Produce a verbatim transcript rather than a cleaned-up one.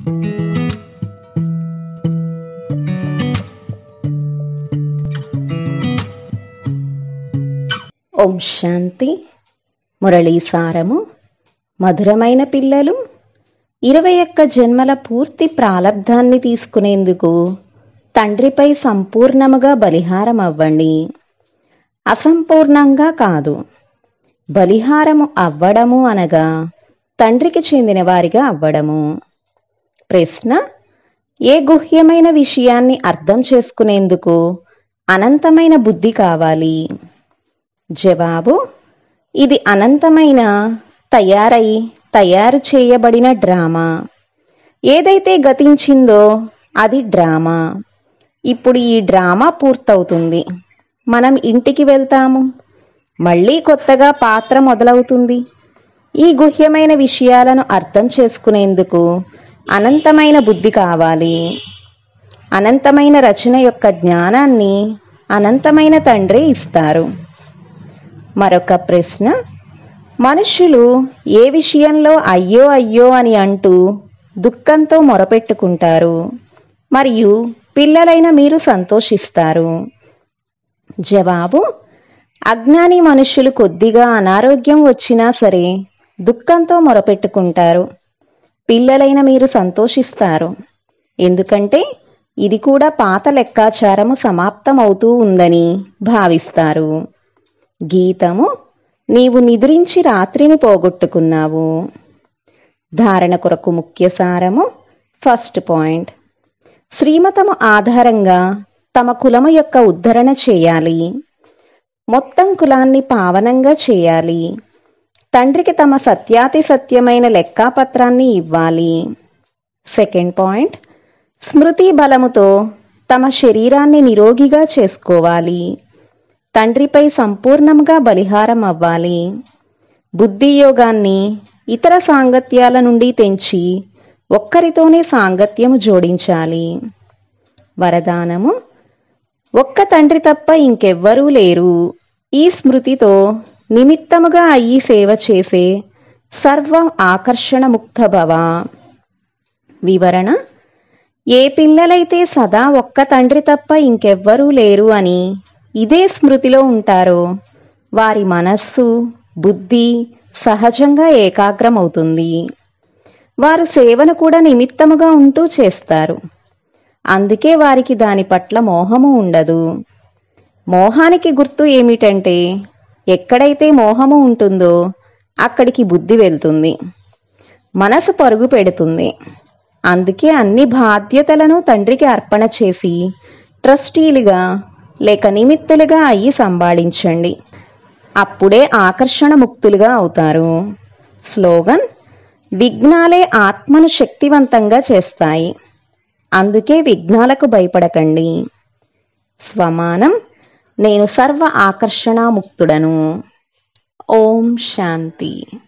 ఓం శాంతి. మురళీ సారము. మధురమైన పిల్లలు, ఇరవై ఒక్క జన్మల పూర్తి ప్రాలబ్ధాన్ని తీసుకునేందుకు తండ్రిపై సంపూర్ణముగా బలిహారం అవ్వండి. అసంపూర్ణంగా కాదు. బలిహారము అవ్వడము అనగా తండ్రికి చెందిన వారిగా అవ్వడము. ప్రశ్న: ఏ గుహ్యమైన విషయాన్ని అర్థం చేసుకునేందుకు అనంతమైన బుద్ధి కావాలి? జవాబు: ఇది అనంతమైన తయారై తయారు చేయబడిన డ్రామా. ఏదైతే గతించిందో అది డ్రామా. ఇప్పుడు ఈ డ్రామా పూర్తవుతుంది. మనం ఇంటికి వెళ్తాము. మళ్ళీ కొత్తగా పాత్ర మొదలవుతుంది. ఈ గుహ్యమైన విషయాలను అర్థం చేసుకునేందుకు అనంతమైన బుద్ధి కావాలి. అనంతమైన రచన యొక్క జ్ఞానాన్ని అనంతమైన తండ్రి ఇస్తారు. మరొక ప్రశ్న: మనుష్యులు ఏ విషయంలో అయ్యో అయ్యో అని అంటూ దుఃఖంతో మొరపెట్టుకుంటారు మరియు పిల్లలైన మీరు సంతోషిస్తారు? జవాబు: అజ్ఞాని మనుష్యులు కొద్దిగా అనారోగ్యం వచ్చినా సరే దుఃఖంతో మొరపెట్టుకుంటారు. పిల్లలైన మీరు సంతోషిస్తారు. ఎందుకంటే ఇది కూడా పాత లెక్కాచారము సమాప్తమవుతూ ఉందని భావిస్తారు. గీతము: నీవు నిద్రించి రాత్రిని పోగొట్టుకున్నావు. ధారణ కొరకు ముఖ్య సారము. ఫస్ట్ పాయింట్: శ్రీమతము ఆధారంగా తమ కులము యొక్క ఉద్ధరణ చేయాలి. మొత్తం కులాన్ని పావనంగా చేయాలి. తండ్రికి తమ సత్యాతి సత్యమైన లెక్కాపత్రాన్ని ఇవ్వాలి. సెకండ్ పాయింట్: స్మృతి బలముతో తమ శరీరాన్ని నిరోగిగా చేసుకోవాలి. తండ్రిపై సంపూర్ణంగా బలిహారం అవ్వాలి. బుద్ధి యోగాన్ని ఇతర సాంగత్యాల నుండి తెంచి ఒక్కరితోనే సాంగత్యము జోడించాలి. వరదానము: ఒక్క తండ్రి తప్ప ఇంకెవ్వరూ లేరు. ఈ స్మృతితో నిమిత్తముగా అయ్యి సేవ చేసే సర్వ ఆకర్షణ ముక్త భవ. వివరణ: ఏ పిల్లలైతే సదా ఒక్క తండ్రి తప్ప ఇంకెవ్వరూ లేరు అని ఇదే స్మృతిలో ఉంటారో వారి మనస్సు, బుద్ధి సహజంగా ఏకాగ్రమవుతుంది. వారు సేవను కూడా నిమిత్తముగా ఉంటూ చేస్తారు. అందుకే వారికి దాని పట్ల మోహము ఉండదు. మోహానికి గుర్తు ఏమిటంటే, ఎక్కడైతే మోహము ఉంటుందో అక్కడికి బుద్ధి వెళ్తుంది, మనసు పరుగు పెడుతుంది. అందుకే అన్ని బాధ్యతలను తండ్రికి అర్పణ చేసి ట్రస్టీలుగా లేక నిమిత్తులుగా అయ్యి సంభాళించండి. అప్పుడే ఆకర్షణ ముక్తులుగా అవుతారు. స్లోగన్: విఘ్నాలే ఆత్మను శక్తివంతంగా చేస్తాయి. అందుకే విఘ్నాలకు భయపడకండి. స్వమానం: నేను సర్వ ఆకర్షణ ముక్తుడను. ఓం శాంతి.